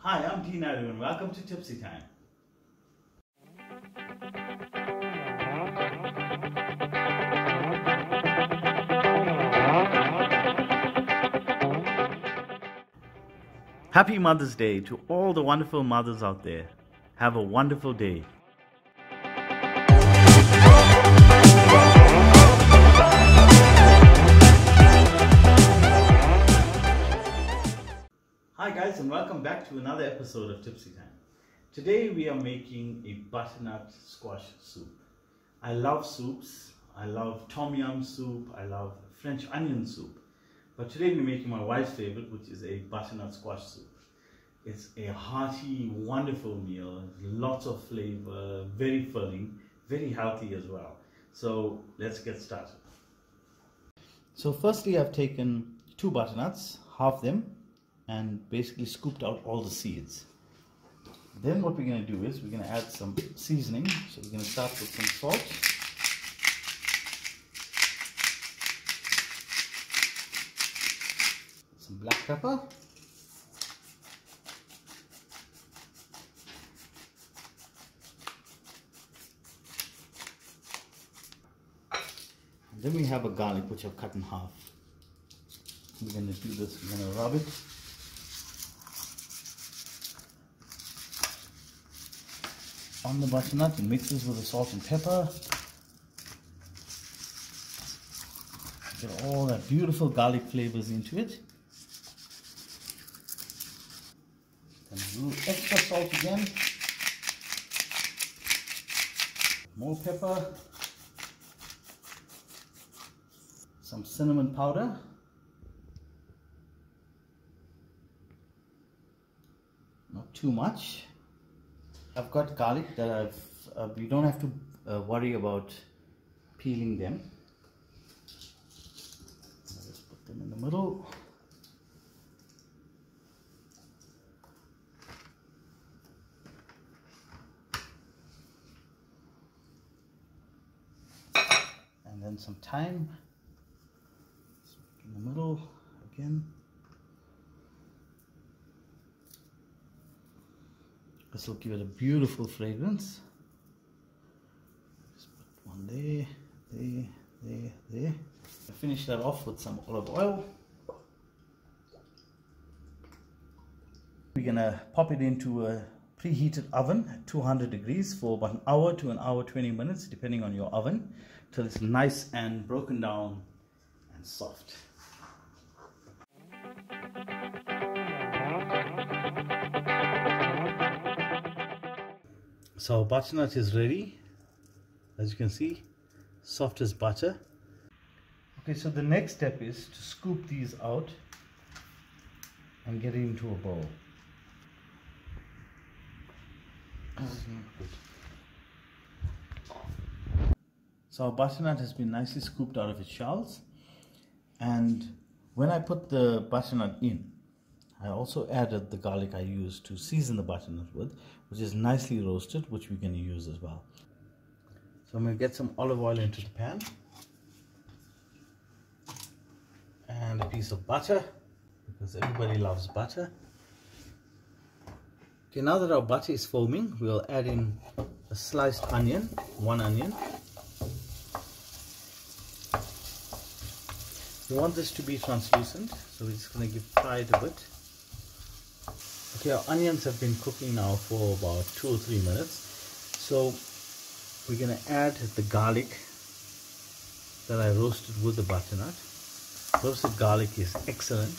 Hi, I'm Dean Naidu and welcome to Tipsy Time. Happy Mother's Day to all the wonderful mothers out there. Have a wonderful day. Hi guys, and welcome back to another episode of Tipsy Time. Today we are making a butternut squash soup. I love soups. I love tom yum soup. I love French onion soup. But today we're making my wife's favorite, which is a butternut squash soup. It's a hearty, wonderful meal, lots of flavor, very filling, very healthy as well. So let's get started. So firstly, I've taken 2 butternuts, half them, and basically scooped out all the seeds. Then what we're going to do is we're going to add some seasoning. So we're going to start with some salt, some black pepper, and then we have a garlic which I've cut in half. We're going to do this, we're going to rub it on the butternut and mix this with the salt and pepper. Get all that beautiful garlic flavors into it. Then a little extra salt again. More pepper. Some cinnamon powder. Not too much. I've got garlic that you don't have to worry about peeling them. I'll just put them in the middle. And then some thyme in the middle again. This will give it a beautiful fragrance. Just put one there, there. I finish that off with some olive oil. We're gonna pop it into a preheated oven at 200 degrees for about an hour to an hour 20 minutes, depending on your oven, till it's nice and broken down and soft. So butternut is ready, as you can see, soft as butter. Okay, so the next step is to scoop these out and get it into a bowl. So our butternut has been nicely scooped out of its shells, and when I put the butternut in, I also added the garlic I used to season the butternut with, which is nicely roasted, which we're going to use as well. So I'm going to get some olive oil into the pan and a piece of butter, because everybody loves butter. Okay, now that our butter is foaming, we'll add in a sliced onion, 1 onion. We want this to be translucent, so we're just going to fry it a bit. Okay, our onions have been cooking now for about 2 or 3 minutes. So we're going to add the garlic that I roasted with the butternut. Roasted garlic is excellent.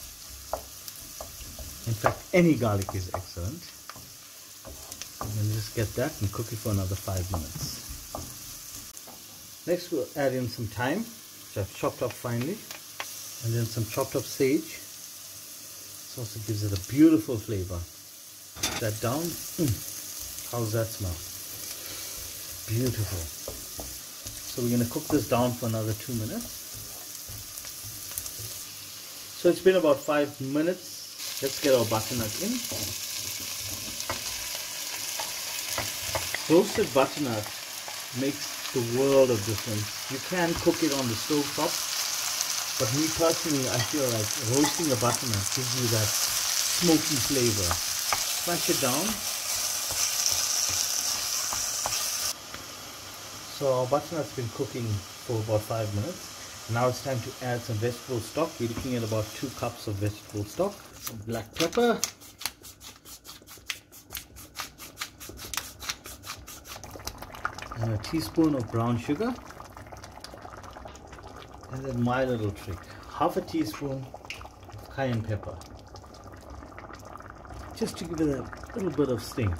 In fact, any garlic is excellent. I'm going to just get that and cook it for another 5 minutes. Next we'll add in some thyme, which I've chopped up finely, and then some chopped up sage. Also gives it a beautiful flavor. Put that down. How's that smell? Beautiful. So we're going to cook this down for another 2 minutes. So it's been about 5 minutes. Let's get our butternut in. Roasted butternut makes the world of difference. You can cook it on the stove top, but me personally, I feel like roasting a butternut gives you that smoky flavor. smash it down. So our butternut's been cooking for about 5 minutes. Now it's time to add some vegetable stock. We're looking at about 2 cups of vegetable stock. Some black pepper. And a teaspoon of brown sugar. And then my little trick, half a teaspoon of cayenne pepper. Just to give it a little bit of sting.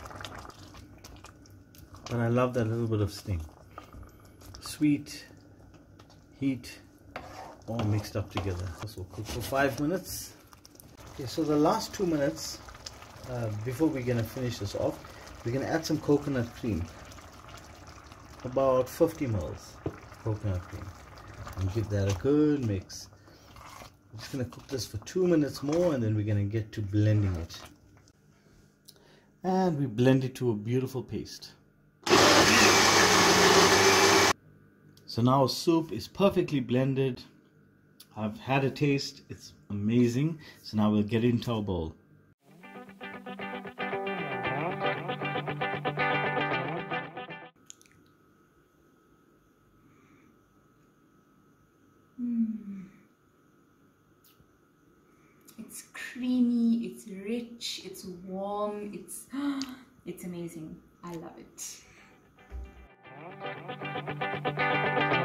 But I love that little bit of sting. Sweet, heat, all mixed up together. This will cook for 5 minutes. Okay, so the last 2 minutes, before we're going to finish this off, we're going to add some coconut cream. About 50 ml coconut cream. And give that a good mix. I'm just going to cook this for 2 minutes more, and then we're going to get to blending it. And we blend it to a beautiful paste. So now our soup is perfectly blended. I've had a taste, it's amazing. So now we'll get it into our bowl. It's creamy, it's rich, it's warm, it's amazing. I love it.